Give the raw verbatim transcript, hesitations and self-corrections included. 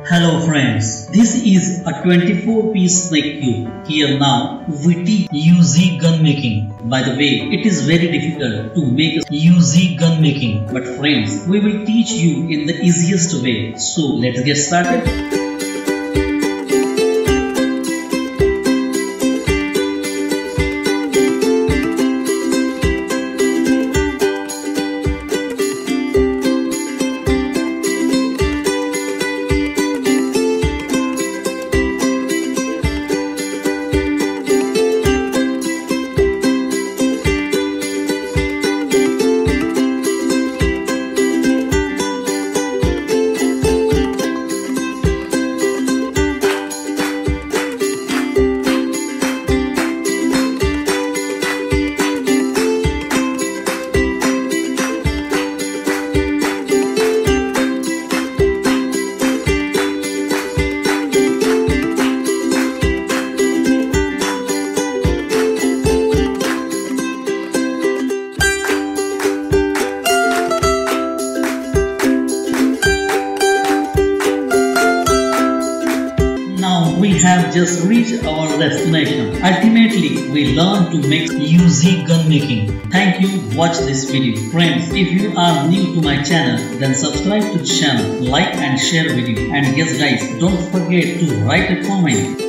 Hello friends, this is a twenty-four piece snake cube. Here now we teach U Z gun making. By the way, it is very difficult to make a U Z gun making, but friends, we will teach you in the easiest way. So let's get started. We have just reached our destination. Ultimately, we learn to make U Z gun making. Thank you. Watch this video. Friends, if you are new to my channel, then subscribe to the channel, like and share video. And yes guys, don't forget to write a comment.